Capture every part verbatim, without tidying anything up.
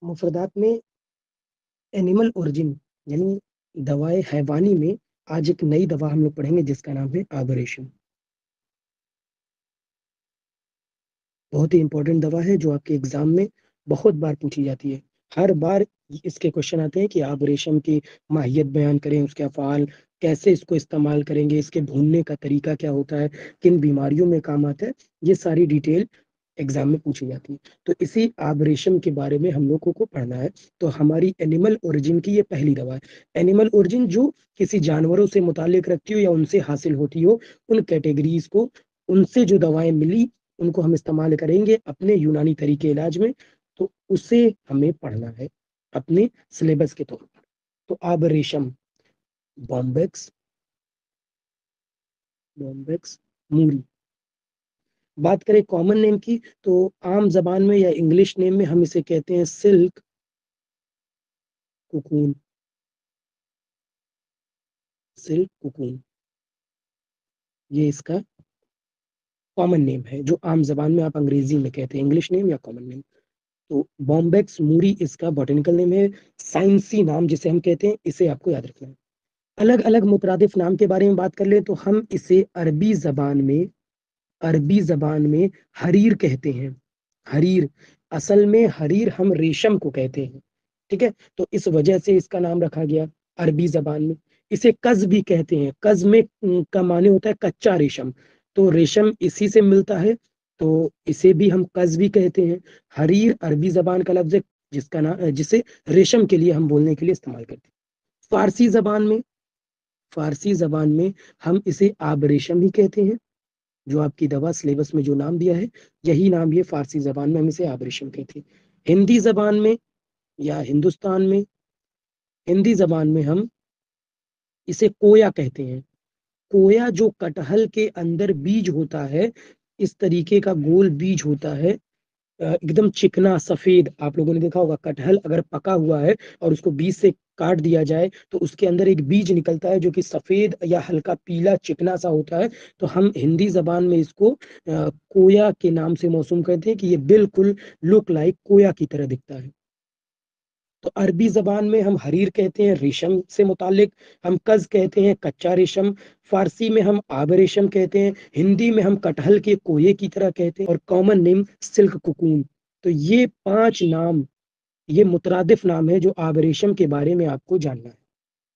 मुफरदात में animal origin यानी दवाएं हैवानी में आज एक नई दवा हम लोग पढ़ेंगे जिसका नाम है आबरेशन। बहुत ही इंपॉर्टेंट दवा है जो आपके एग्जाम में बहुत बार पूछी जाती है। हर बार इसके क्वेश्चन आते हैं कि आप रेशम की माहियत बयान करें, उसके अफ़ाल, कैसे इसको इस्तेमाल करेंगे, इसके भूनने का तरीका क्या होता है, किन बीमारियों में काम आता है, ये सारी डिटेल एग्जाम में पूछी जाती है। तो इसी आब रेशम के बारे में हम लोगों को पढ़ना है। तो हमारी एनिमल ओरिजिन की ये पहली दवा है। एनिमल ओरिजिन जो किसी जानवरों से मुताल्लिक रखती हो या उनसे हासिल होती हो, उन कैटेगरीज को, उनसे जो दवाएं मिली उनको हम इस्तेमाल करेंगे अपने यूनानी तरीके इलाज में। तो उसे हमें पढ़ना है अपने सिलेबस के तौर पर। तो आब रेशम बॉम्बेक्स बॉम्बेक्स मूरी। बात करें कॉमन नेम की तो आम जबान में या इंग्लिश नेम में हम इसे कहते हैं सिल्क कुकून। सिल्क कुकून ये इसका कॉमन नेम है जो आम जबान में आप अंग्रेजी में कहते हैं, इंग्लिश नेम या कॉमन नेम। तो बॉम्बेक्स मूरी इसका बॉटेनिकल नेम है। साइंसी नाम जिसे हम कहते हैं इसे आपको याद रखना है। अलग अलग मुतरादिफ नाम के बारे में बात कर ले तो हम इसे अरबी जबान में अरबी जबान में हरीर कहते हैं। हरीर, असल में हरीर हम रेशम को कहते हैं, ठीक है। तो इस वजह से इसका नाम रखा गया अरबी जबान में। इसे कज भी कहते हैं। कज में का माने होता है कच्चा रेशम, तो रेशम इसी से मिलता है, तो इसे भी हम कज भी कहते हैं। हरीर अरबी जबान का लफ्ज है जिसका नाम जिसे रेशम के लिए हम बोलने के लिए इस्तेमाल करते हैं। फारसी जबान में फारसी जबान में हम इसे आब रेशम ही कहते हैं। जो आपकी दवा सिलेबस में जो नाम दिया है यही नाम ये फारसी जबान में हम इसे आब रेशम कहते हैं। हिंदी जबान में या हिंदुस्तान में हिंदी जबान में हम इसे कोया कहते हैं। कोया जो कटहल के अंदर बीज होता है, इस तरीके का गोल बीज होता है, एकदम चिकना सफेद। आप लोगों ने देखा होगा कटहल अगर पका हुआ है और उसको बीज से काट दिया जाए तो उसके अंदर एक बीज निकलता है जो कि सफेद या हल्का पीला चिकना सा होता है। तो हम हिंदी जबान में इसको कोया के नाम से मौसूम करते हैं कि ये बिल्कुल लुक लाइक कोया की तरह दिखता है। तो अरबी जबान में हम हरीर कहते हैं रेशम से मुतालिक, हम कज कहते हैं कच्चा रेशम, फारसी में हम आब रेशम कहते हैं, हिंदी में हम कटहल के कोये की तरह कहते हैं, और कॉमन नेम सिल्क कुकून। तो ये पांच नाम, ये मुतरादिफ नाम है जो आब रेशम के बारे में आपको जानना है।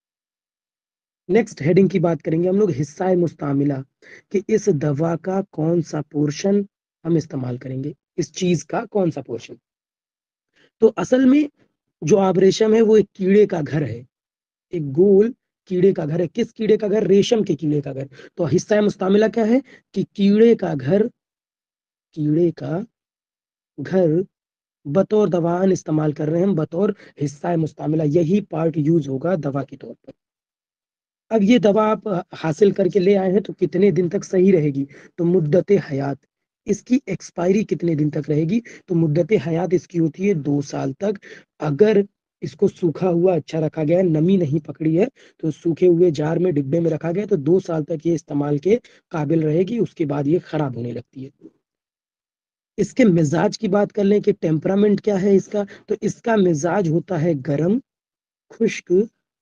नेक्स्ट हेडिंग की बात करेंगे हम लोग हिस्सा मुस्तामिला, कि इस दवा का कौन सा पोर्शन हम इस्तेमाल करेंगे, इस चीज का कौन सा पोर्शन। तो असल में जो आब रेशम है वो एक कीड़े का घर है, एक गोल कीड़े का घर है। किस कीड़े का घर? रेशम के कीड़े का घर। तो हिस्सा मुस्तामिला क्या है कि कीड़े का घर, कीड़े का घर बतौर दवान इस्तेमाल कर रहे हैं हम, बतौर हिस्सा मुस्तामिला यही पार्ट यूज होगा दवा के तौर पर। अब ये दवा आप हासिल करके ले आए हैं तो कितने दिन तक सही रहेगी? तो मुद्दत हयात, इसकी एक्सपायरी कितने दिन तक रहेगी? तो मुद्दत हयात इसकी होती है दो साल तक। अगर इसको सूखा हुआ अच्छा रखा गया है, नमी नहीं पकड़ी है, तो सूखे हुए जार में डिब्बे में रखा गया तो दो साल तक ये इस्तेमाल के काबिल रहेगी, उसके बाद ये खराब होने लगती है। इसके मिजाज की बात कर लें कि टेम्परामेंट क्या है इसका, तो इसका मिजाज होता है गरम खुश्क,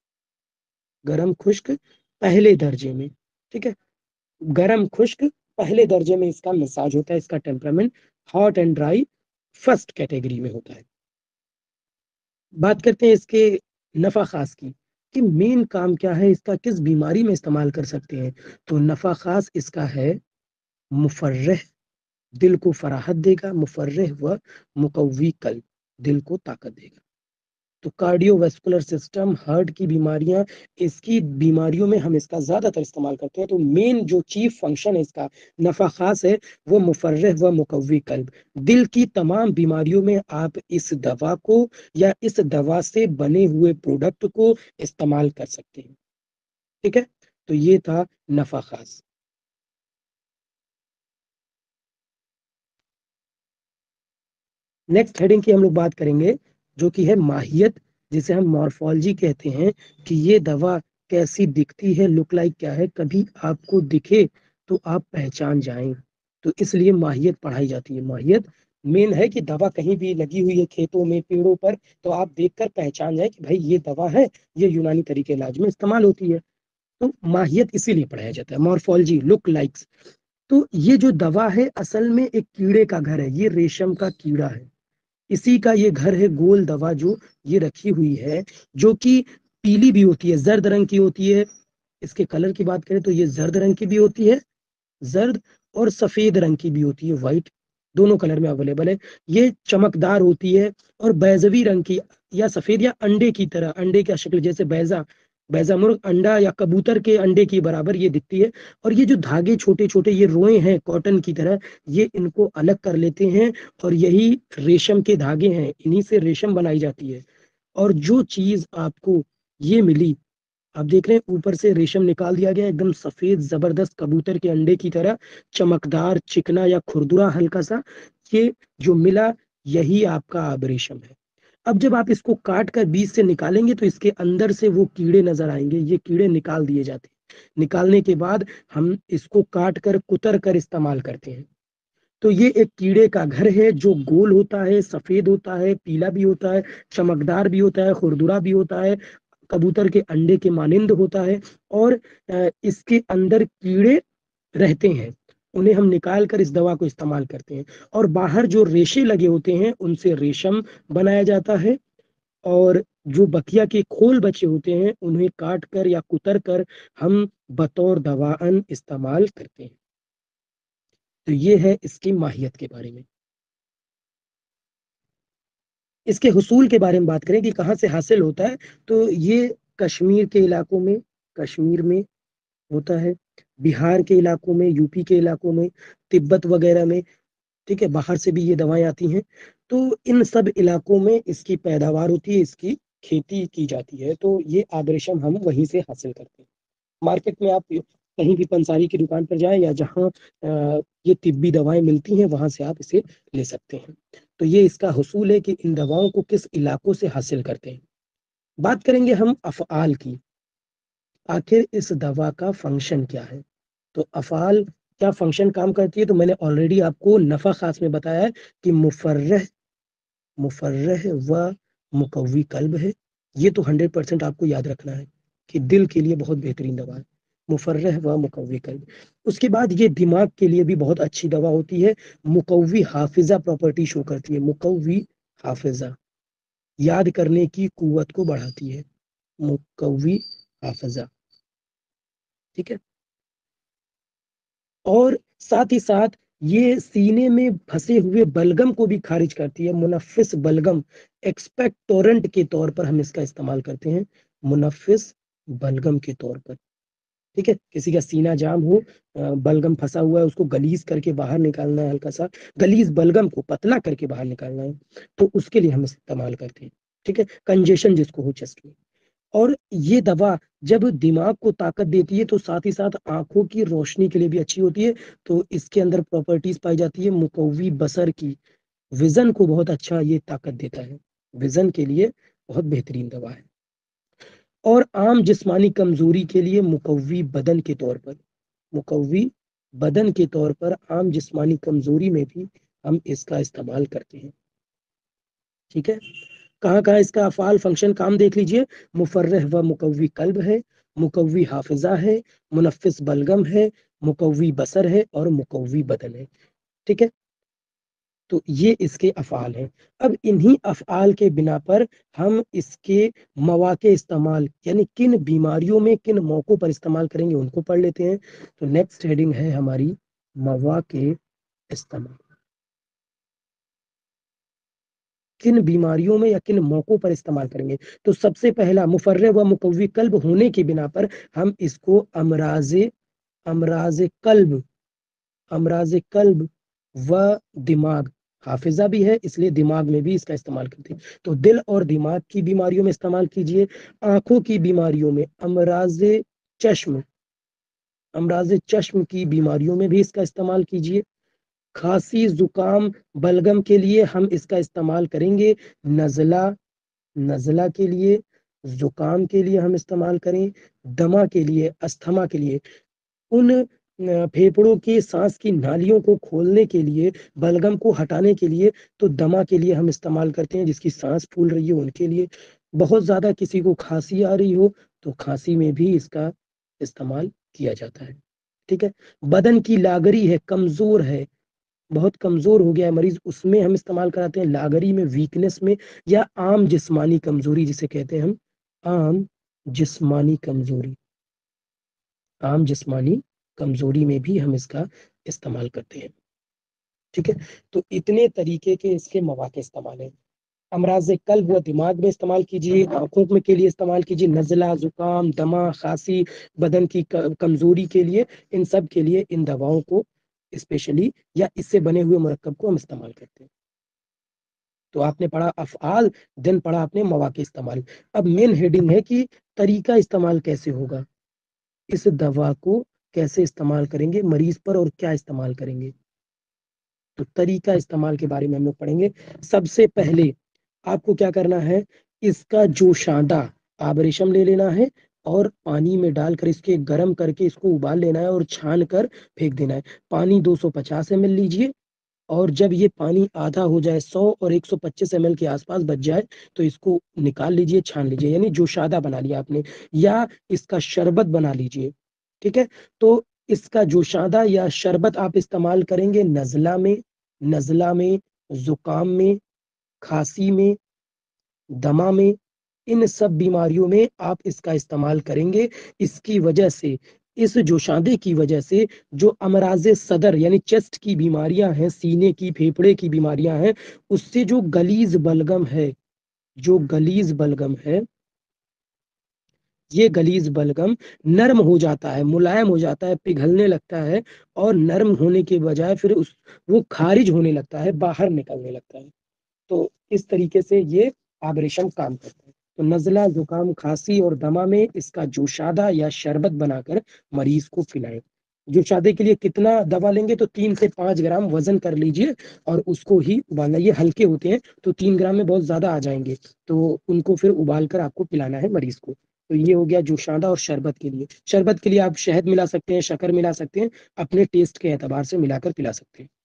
गरम खुश्क पहले दर्जे में, ठीक है। गरम खुश्क पहले दर्जे में इसका मिजाज होता है, इसका temperament. Hot and dry first category में होता है। बात करते हैं इसके नफा खास की, कि मेन काम क्या है इसका, किस बीमारी में इस्तेमाल कर सकते हैं। तो नफा खास इसका है मुफर्रह, दिल को फराहत देगा, मुफर्रह व मुकव्वी कल्ब, दिल को ताकत देगा। तो कार्डियोवैस्कुलर सिस्टम, हार्ट की बीमारियां, इसकी बीमारियों में हम इसका ज्यादातर इस्तेमाल करते हैं। तो मेन जो चीफ फंक्शन है इसका, नफा खास है, वो मुफर्रह व मुकव्वी कल्ब। दिल की तमाम बीमारियों में आप इस दवा को या इस दवा से बने हुए प्रोडक्ट को इस्तेमाल कर सकते हैं, ठीक है। तो ये था नफा खास। नेक्स्ट हेडिंग की हम लोग बात करेंगे जो कि है माहियत, जिसे हम मॉर्फोलॉजी कहते हैं, कि ये दवा कैसी दिखती है, लुक लाइक क्या है, कभी आपको दिखे तो आप पहचान जाएं, तो इसलिए माहियत पढ़ाई जाती है। माहियत मेन है कि दवा कहीं भी लगी हुई है खेतों में, पेड़ों पर, तो आप देखकर पहचान जाए कि भाई ये दवा है, ये यूनानी तरीके इलाज में इस्तेमाल होती है। तो माहियत इसीलिए पढ़ाया जाता है, मॉर्फोलॉजी, लुक लाइक्स। तो ये जो दवा है असल में एक कीड़े का घर है, ये रेशम का कीड़ा है, इसी का ये घर है। गोल दवा जो ये रखी हुई है, जो कि पीली भी होती है, जर्द रंग की होती है। इसके कलर की बात करें तो ये जर्द रंग की भी होती है, जर्द और सफेद रंग की भी होती है, व्हाइट, दोनों कलर में अवेलेबल है। ये चमकदार होती है और बैजवी रंग की या सफेद या अंडे की तरह, अंडे का शक्ल जैसे बैजा, बैजा मुर्ग अंडा या कबूतर के अंडे की बराबर ये दिखती है। और ये जो धागे छोटे छोटे ये रोए हैं कॉटन की तरह, ये इनको अलग कर लेते हैं और यही रेशम के धागे हैं, इन्हीं से रेशम बनाई जाती है। और जो चीज आपको ये मिली, आप देख रहे हैं ऊपर से रेशम निकाल दिया गया, एकदम सफेद जबरदस्त कबूतर के अंडे की तरह, चमकदार, चिकना या खुरदुरा हल्का सा, ये जो मिला यही आपका आभरेशम है। अब जब आप इसको काट कर बीज से निकालेंगे तो इसके अंदर से वो कीड़े नजर आएंगे, ये कीड़े निकाल दिए जाते हैं। निकालने के बाद हम इसको काट कर कुतर कर इस्तेमाल करते हैं। तो ये एक कीड़े का घर है जो गोल होता है, सफेद होता है, पीला भी होता है, चमकदार भी होता है, खुरदुरा भी होता है, कबूतर के अंडे के मानिंद होता है। और इसके अंदर कीड़े रहते हैं, उन्हें हम निकाल कर इस दवा को इस्तेमाल करते हैं। और बाहर जो रेशे लगे होते हैं उनसे रेशम बनाया जाता है। और जो बकिया के खोल बचे होते हैं उन्हें काट कर या कुतर कर हम बतौर दवाअन इस्तेमाल करते हैं। तो ये है इसकी माहियत के बारे में। इसके हुसूल के बारे में बात करें कि कहाँ से हासिल होता है, तो ये कश्मीर के इलाकों में, कश्मीर में होता है, बिहार के इलाकों में, यूपी के इलाकों में, तिब्बत वगैरह में, ठीक है, बाहर से भी ये दवाएं आती हैं। तो इन सब इलाकों में इसकी पैदावार होती है, इसकी खेती की जाती है। तो ये आदरेशम हम वहीं से हासिल करते हैं। मार्केट में आप कहीं भी पंसारी की दुकान पर जाएं या जहाँ ये तिब्बी दवाएं मिलती हैं वहां से आप इसे ले सकते हैं। तो ये इसका हुसूल है कि इन दवाओं को किस इलाकों से हासिल करते हैं। बात करेंगे हम अफ़आल की, आखिर इस दवा का फंक्शन क्या है। तो अफ़आल क्या फंक्शन काम करती है, तो मैंने ऑलरेडी आपको नफ़ा खास में बताया है कि मुफर्रह, मुफर्रह व मुकव्वी कल्ब है। ये तो हंड्रेड परसेंट आपको याद रखना है कि दिल के लिए बहुत बेहतरीन दवा है, मुफर्रह व मुकव्वी कल्ब। उसके बाद ये दिमाग के लिए भी बहुत अच्छी दवा होती है, मुकव्वी हाफिजा प्रॉपर्टी शो करती है, मुकव्वी हाफिजा, याद करने की कुव्वत को बढ़ाती है, मुकव्वी हाफिजा, ठीक है। और साथ ही साथ ये सीने में फंसे हुए बलगम को भी खारिज करती है, मुनफ़िस बलगम, एक्सपेक्टोरेंट के तौर पर हम इसका इस्तेमाल करते हैं, मुनफ़िस बलगम के तौर पर, ठीक है। किसी का सीना जाम हो, बलगम फंसा हुआ है, उसको गलीज करके बाहर निकालना है, हल्का सा गलीज बलगम को पतला करके बाहर निकालना है, तो उसके लिए हम इस्तेमाल करते हैं, ठीक है। कंजेशन जिसको हो चेस्ट में। और ये दवा जब दिमाग को ताकत देती है तो साथ ही साथ आंखों की रोशनी के लिए भी अच्छी होती है। तो इसके अंदर प्रॉपर्टीज पाई जाती है मुकव्वी बसर की, विजन को बहुत अच्छा ये ताकत देता है, विजन के लिए बहुत बेहतरीन दवा है। और आम जिस्मानी कमजोरी के लिए मुकव्वी बदन के तौर पर, मुकव्वी बदन के तौर पर आम जिस्मानी कमजोरी में भी हम इसका इस्तेमाल करते हैं, ठीक है। कहाँ कहाँ इसका अफ़ाल फंक्शन काम देख लीजिए, मुफर्रह व मुकव्वी कल्ब है, मुकव्वी हाफिजा है, मुनफ़िस बलगम है, मुकव्वी बसर है और मुकव्वी बदन है, ठीक है। तो ये इसके अफ़ाल हैं। अब इन्हीं अफ़आल के बिना पर हम इसके मौक़े इस्तेमाल, यानी किन बीमारियों में किन मौक़ों पर इस्तेमाल करेंगे उनको पढ़ लेते हैं। तो नेक्स्ट हेडिंग है हमारी मौक़े इस्तेमाल, किन बीमारियों में या किन मौकों पर इस्तेमाल करेंगे। तो सबसे पहला, मुफर्रह व मुकव्वी कल्ब होने के बिना पर हम इसको अमराज़े, अमराज़े कल्ब, अमराज़े कल्ब व दिमाग, हाफिजा भी है इसलिए दिमाग में भी इसका इस्तेमाल करते हैं। तो दिल और दिमाग की बीमारियों में इस्तेमाल कीजिए। आंखों की बीमारियों में अमराज़े चश्म, अमराज़े चश्म की बीमारियों में भी इसका इस्तेमाल कीजिए। खांसी जुकाम बलगम के लिए हम इसका इस्तेमाल करेंगे। नज़ला, नज़ला के लिए, जुकाम के लिए हम इस्तेमाल करें। दमा के लिए, अस्थमा के लिए, उन फेफड़ों के सांस की नालियों को खोलने के लिए, बलगम को हटाने के लिए, तो दमा के लिए हम इस्तेमाल करते हैं, जिसकी सांस फूल रही है उनके लिए। बहुत ज्यादा किसी को खांसी आ रही हो तो खांसी में भी इसका इस्तेमाल किया जाता है। ठीक है, बदन की लागरी है, कमजोर है, बहुत कमजोर हो गया है मरीज, उसमें हम इस्तेमाल कराते हैं। लागरी में, वीकनेस में, या आम जिस्मानी कमजोरी जिसे कहते हैं हम, आम जिस्मानी कमजोरी, आम जिस्मानी कमजोरी में भी हम इसका इस्तेमाल करते हैं। ठीक है, तो इतने तरीके के इसके मौके इस्तेमाल है। अमराज कल्ब व दिमाग में इस्तेमाल कीजिए, आंखों में के लिए इस्तेमाल कीजिए, नजला, जुकाम, दमा, खांसी, बदन की कमजोरी के लिए, इन सब के लिए इन दवाओं को स्पेशली या इससे बने हुए मुरक्कब को हम इस्तेमाल करते हैं। तो आपने पढ़ा अफआल, देन पढ़ा आपने मौके इस्तेमाल। अब मेन हेडिंग है कि तरीका इस्तेमाल कैसे होगा, इस दवा को कैसे इस्तेमाल करेंगे मरीज पर और क्या इस्तेमाल करेंगे। तो तरीका इस्तेमाल के बारे में हम लोग पढ़ेंगे। सबसे पहले आपको क्या करना है, इसका जोशादा आबरेशम ले लेना है और पानी में डालकर इसके गर्म करके इसको उबाल लेना है और छान कर फेंक देना है। पानी दो सौ पचास एम एल लीजिए और जब ये पानी आधा हो जाए, सौ और एक सौ पच्चीस एम एल के आसपास बच जाए, तो इसको निकाल लीजिए, छान लीजिए, यानी जोशादा बना लिया आपने, या इसका शरबत बना लीजिए। ठीक है, तो इसका जोशादा या शरबत आप इस्तेमाल करेंगे नजला में, नजला में, जुकाम में, खांसी में, दमा में, इन सब बीमारियों में आप इसका इस्तेमाल करेंगे। इसकी वजह से, इस जोशादे की वजह से जो अमराज सदर यानी चेस्ट की बीमारियां हैं, सीने की, फेफड़े की बीमारियां हैं, उससे जो गलीज बलगम है, जो गलीज बलगम है, ये गलीज बलगम नर्म हो जाता है, मुलायम हो जाता है, पिघलने लगता है, और नर्म होने के बजाय फिर उस वो खारिज होने लगता है, बाहर निकलने लगता है। तो इस तरीके से ये आबरेशम काम करता है। तो नजला, जुकाम, खांसी और दमा में इसका जोशादा या शरबत बनाकर मरीज को पिलाएं। जोशादे के लिए कितना दवा लेंगे, तो तीन से पांच ग्राम वजन कर लीजिए और उसको ही उबालना। ये हल्के होते हैं तो तीन ग्राम में बहुत ज्यादा आ जाएंगे, तो उनको फिर उबाल कर आपको पिलाना है मरीज को। तो ये हो गया जोशादा और शरबत के लिए। शरबत के लिए आप शहद मिला सकते हैं, शक्कर मिला सकते हैं, अपने टेस्ट के एतबार से मिलाकर पिला सकते हैं।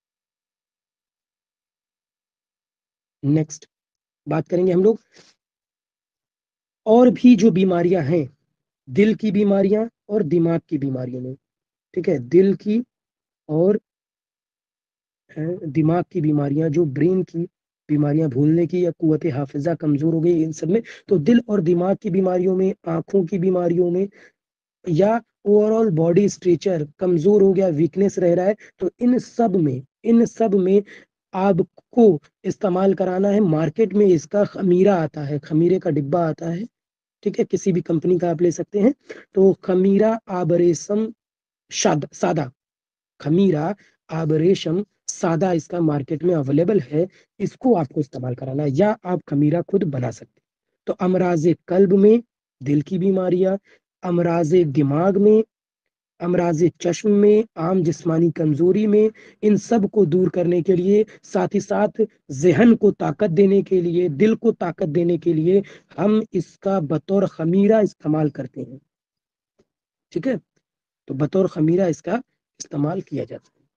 नेक्स्ट बात करेंगे हम लोग और भी जो बीमारियां हैं, दिल की बीमारियां और दिमाग की बीमारियों में। ठीक है, दिल की और दिमाग की बीमारियां, जो ब्रेन की बीमारियां, भूलने की या कुव्वते हाफिजा कमजोर हो गई, इन सब में। तो दिल और दिमाग की बीमारियों में, आंखों की बीमारियों में, या ओवरऑल बॉडी स्ट्रेचर कमजोर हो गया, वीकनेस रह रहा है, तो इन सब में, इन सब में आपको इस्तेमाल कराना है। मार्केट में इसका खमीरा आता है, खमीरे का डिब्बा आता है। ठीक है, किसी भी कंपनी का आप ले सकते हैं। तो खमीरा आबरेशम शाद, सादा, खमीरा आबरेशम सादा इसका मार्केट में अवेलेबल है। इसको आपको इस्तेमाल कराना है, या आप खमीरा खुद बना सकते हैं। तो अमराज कल्ब में, दिल की बीमारियां, अमराज दिमाग में, अमराज चश्म में, आम जिस्मानी कमजोरी में, इन सब को दूर करने के लिए, साथ ही साथ जहन को ताकत देने के लिए, दिल को ताकत देने के लिए हम इसका बतौर खमीरा इस्तेमाल करते हैं। ठीक है, तो बतौर खमीरा इसका इस्तेमाल किया जाता है।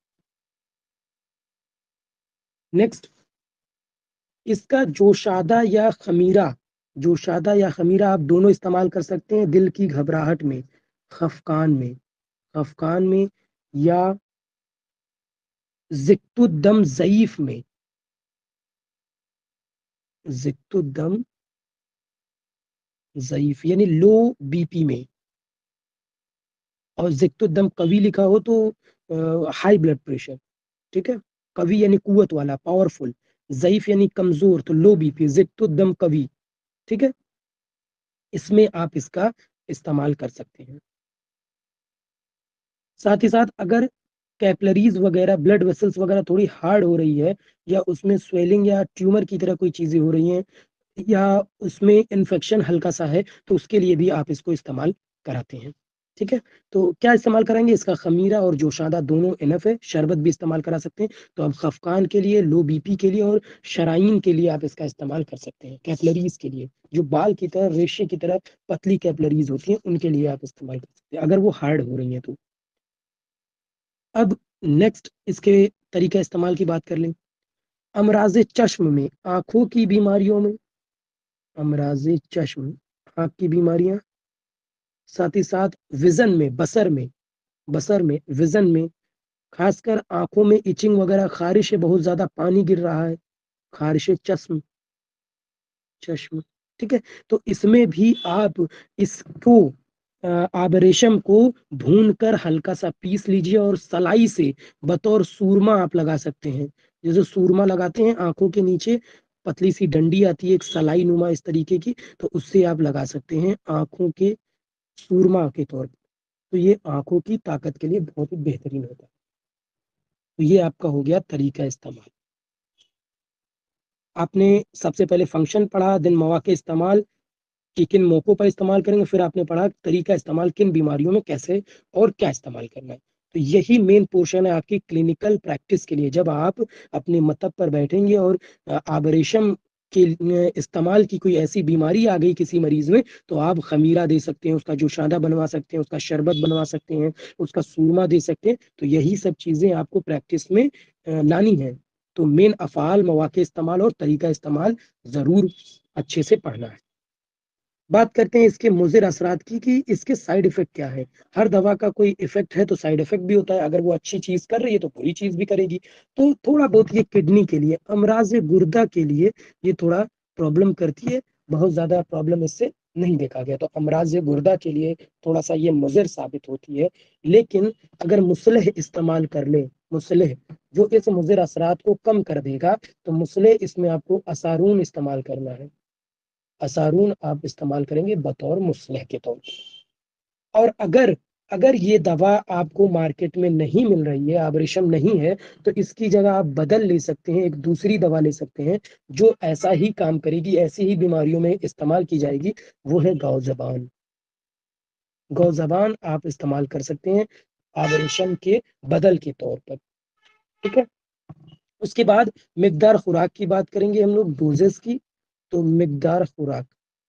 नेक्स्ट, इसका जोशादा या खमीरा, जोशादा या खमीरा आप दोनों इस्तेमाल कर सकते हैं दिल की घबराहट में, खफकान में, खफकान में, या जिक्तुद्दम ज़ईफ में, जिक्तुद्दम ज़ईफ यानी लो बीपी में। और जिक्तुद्दम कवी लिखा हो तो हाई ब्लड प्रेशर। ठीक है, कवी यानी कुवत वाला, पावरफुल, ज़ईफ यानी कमजोर, तो लो बीपी, जिक्तुद्दम कवी। ठीक है, इसमें आप इसका इस्तेमाल कर सकते हैं। साथ ही साथ अगर कैपलरीज वगैरह, ब्लड वेसल्स वगैरह थोड़ी हार्ड हो रही है, या उसमें स्वेलिंग या ट्यूमर की तरह कोई चीजें हो रही हैं, या उसमें इन्फेक्शन हल्का सा है, तो उसके लिए भी आप इसको इस्तेमाल कराते हैं। ठीक है, तो क्या इस्तेमाल कराएंगे, इसका खमीरा और जोशादा दोनों इनफ है। शरबत भी इस्तेमाल करा सकते हैं। तो आप खफकान के लिए, लो बीपी के लिए और शराइन के लिए आप इसका इस्तेमाल कर सकते हैं। कैपलरीज के लिए, जो बाल की तरह, रेशे की तरह पतली कैपलरीज होती हैं, उनके लिए आप इस्तेमाल कर सकते हैं, अगर वो हार्ड हो रही है तो। अब नेक्स्ट इसके तरीका इस्तेमाल की बात कर लें। अमराज चश्म में, आंखों की बीमारियों में, अमराज चश्म आंख की बीमारियां, साथ ही साथ विजन में, बसर में, बसर में विजन में, खासकर आंखों में इचिंग वगैरह, खारिश है, बहुत ज्यादा पानी गिर रहा है, खारिश चश्म, चश्म। ठीक है, तो इसमें भी आप इसको आप रेशम को भून कर हल्का सा पीस लीजिए और सलाई से बतौर सूरमा आप लगा सकते हैं। जैसे सूरमा लगाते हैं आंखों के नीचे, पतली सी डंडी आती है एक सलाई नुमा इस तरीके की, तो उससे आप लगा सकते हैं आंखों के सूरमा के तौर पर। तो ये आंखों की ताकत के लिए बहुत ही बेहतरीन होता है। तो ये आपका हो गया तरीका इस्तेमाल। आपने सबसे पहले फंक्शन पढ़ा, देन मौके इस्तेमाल कि किन मौकों पर इस्तेमाल करेंगे, फिर आपने पढ़ा तरीका इस्तेमाल किन बीमारियों में कैसे और क्या इस्तेमाल करना है। तो यही मेन पोर्शन है आपकी क्लिनिकल प्रैक्टिस के लिए। जब आप अपने मतब पर बैठेंगे और आबरेशम के इस्तेमाल की कोई ऐसी बीमारी आ गई किसी मरीज में, तो आप खमीरा दे सकते हैं, उसका जोशादा बनवा सकते हैं, उसका शरबत बनवा सकते हैं, उसका सूरमा दे सकते हैं। तो यही सब चीजें आपको प्रैक्टिस में लानी है। तो मेन अफ़ाल, मौके इस्तेमाल और तरीका इस्तेमाल जरूर अच्छे से पढ़ना है। बात करते हैं इसके मुज़िर असरात की कि इसके साइड इफेक्ट क्या है। हर दवा का कोई इफेक्ट है तो साइड इफेक्ट भी होता है। अगर वो अच्छी चीज कर रही है तो बुरी चीज भी करेगी। तो थोड़ा बहुत ये किडनी के लिए, अमराज गुर्दा के लिए ये थोड़ा प्रॉब्लम करती है। बहुत ज्यादा प्रॉब्लम इससे नहीं देखा गया। तो अमराज गुर्दा के लिए थोड़ा सा ये मुज़िर साबित होती है। लेकिन अगर मुसलह इस्तेमाल कर ले, मुसलह जो इस मुज़िर असरात को कम कर देगा, तो मुसलह इसमें आपको असारून इस्तेमाल करना है। असारून आप इस्तेमाल करेंगे बतौर मुसलह के तौर पर। और अगर अगर ये दवा आपको मार्केट में नहीं मिल रही है, आबरेशम नहीं है, तो इसकी जगह आप बदल ले सकते हैं, एक दूसरी दवा ले सकते हैं जो ऐसा ही काम करेगी, ऐसी ही बीमारियों में इस्तेमाल की जाएगी। वो है गौ जबान। गौ जबान आप इस्तेमाल कर सकते हैं आबरेशम के बदल के तौर पर। ठीक है, उसके बाद मिकदार खुराक की बात करेंगे हम लोग, डोजेस की। तो मिकदार खुराक,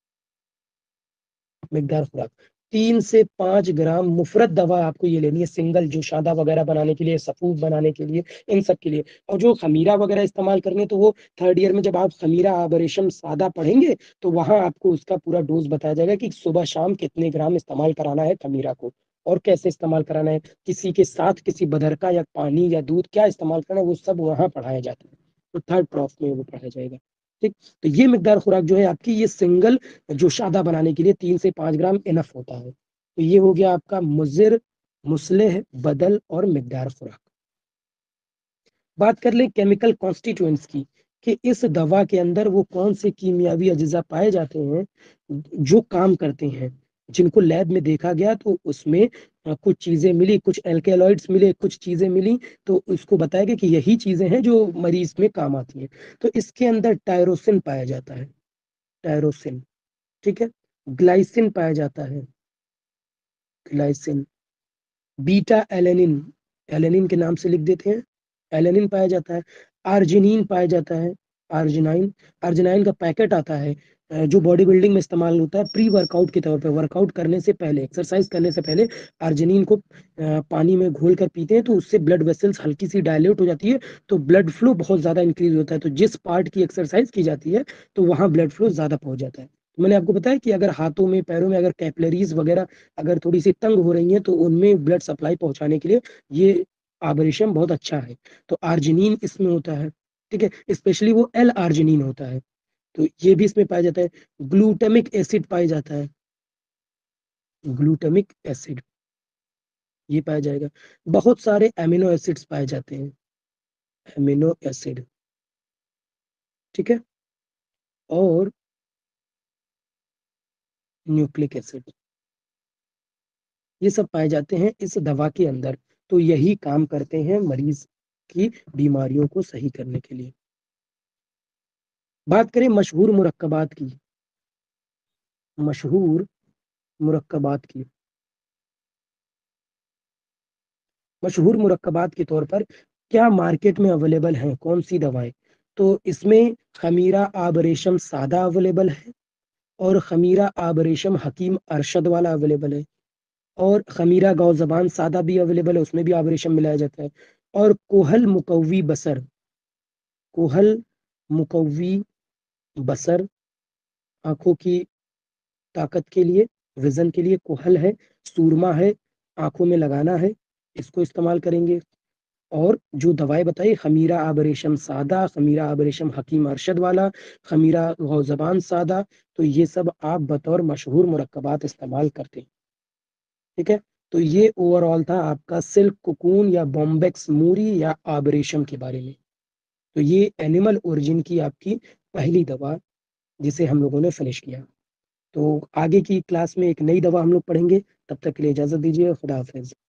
मिकदार खुराक तीन से पांच ग्राम मुफरत दवा आपको ये लेनी है, सिंगल जोशादा वगैरह बनाने के लिए, सफूद बनाने के लिए, इन सब के लिए। और जो खमीरा वगैरह इस्तेमाल करनी है, तो वो थर्ड ईयर में जब आप खमीरा आबरेशम सादा पढ़ेंगे, तो वहां आपको उसका पूरा डोज बताया जाएगा कि सुबह शाम कितने ग्राम इस्तेमाल कराना है खमीरा को और कैसे इस्तेमाल कराना है, किसी के साथ किसी बदरका या पानी या दूध क्या इस्तेमाल करना है, वो सब वहां पढ़ाया जाता है। तो थर्ड प्रॉफ में वो पढ़ाया जाएगा। ठीक, तो ये मिकदार खुराक जो है आपकी, ये सिंगल जोशादा बनाने के लिए तीन से पांच ग्राम इनफ होता है। तो ये हो गया आपका मुजिर, मुसलेह, बदल और मिकदार खुराक। बात कर लें केमिकल कॉन्स्टिट्यूएंट्स की कि इस दवा के अंदर वो कौन से कीमियावी अज्जा पाए जाते हैं जो काम करते हैं, जिनको लैब में देखा गया तो उसमें कुछ चीजें मिली, कुछ एल्केलॉइड्स मिले, कुछ चीजें मिली, तो उसको बताया गया कि यही चीजें हैं जो मरीज में काम आती हैं। तो इसके अंदर टायरोसिन पाया जाता है, टायरोसिन। ठीक है, ग्लाइसिन पाया जाता है, ग्लाइसिन, बीटा एलेनिन, एलेनिन के नाम से लिख देते हैं, एलेनिन पाया जाता है, आर्जिनिन पाया जाता है, आर्जिनाइन, आर्जिनाइन का पैकेट आता है जो बॉडी बिल्डिंग में इस्तेमाल होता है प्री वर्कआउट के तौर पे। वर्कआउट करने से पहले, एक्सरसाइज करने से पहले आर्जिनिन को पानी में घोल कर पीते हैं, तो उससे ब्लड वेसल्स हल्की सी डायल्यूट हो जाती है, तो ब्लड फ्लो बहुत ज्यादा इंक्रीज होता है। तो जिस पार्ट की एक्सरसाइज की जाती है तो वहां ब्लड फ्लो ज्यादा पहुंच जाता है। तो मैंने आपको बताया कि अगर हाथों में, पैरों में अगर कैपिलरीज वगैरह अगर थोड़ी सी तंग हो रही है, तो उनमें ब्लड सप्लाई पहुंचाने के लिए ये आबरेशम बहुत अच्छा है। तो आर्जिनिन इसमें होता है। ठीक है, स्पेशली वो एल आर्जिनिन होता है, तो ये भी इसमें पाया जाता है। ग्लूटामिक एसिड पाया जाता है, ग्लूटामिक एसिड ये पाया जाएगा। बहुत सारे एमिनो एसिड्स पाए जाते हैं, एमिनो एसिड। ठीक है, और न्यूक्लिक एसिड, ये सब पाए जाते हैं इस दवा के अंदर। तो यही काम करते हैं मरीज की बीमारियों को सही करने के लिए। बात करें मशहूर मुरक्कबात की, मशहूर मुरक्कबात की, मशहूर मुरक्कबात के तौर पर क्या मार्केट में अवेलेबल हैं, कौन सी दवाएं। तो इसमें खमीरा आबरेशम सादा अवेलेबल है और खमीरा आबरेशम हकीम अरशद वाला अवेलेबल है, اور خمیرہ گاؤ زبان سادہ بھی اویلیبل ہے، اس میں بھی آبریشم ملایا جاتا ہے، اور کوہل مقوی بصر، کوہل مقوی بصر آنکھوں کی طاقت کے لیے، وزن کے لیے کوہل ہے، سورما ہے، آنکھوں میں لگانا ہے، اس کو استعمال کریں گے۔ اور جو دوائیں بتائی، خمیرہ آبریشم سادہ، خمیرہ آبریشم حکیم ارشد والا، خمیرہ غو زبان سادہ، تو یہ سب آپ بطور مشہور مرکبات استعمال کرتے ہیں، ٹھیک ہے۔ تو یہ اوور آل تھا آپ کا سلک کوکون یا بومبیکس موری یا آبریشم کے بارے میں۔ تو یہ اینیمل اوریجن کی آپ کی پہلی دوا جسے ہم لوگوں نے فنش کیا۔ تو آگے کی کلاس میں ایک نئی دوا ہم لوگ پڑھیں گے، تب تک کے لیے اجازت دیجیے، خدا حافظ۔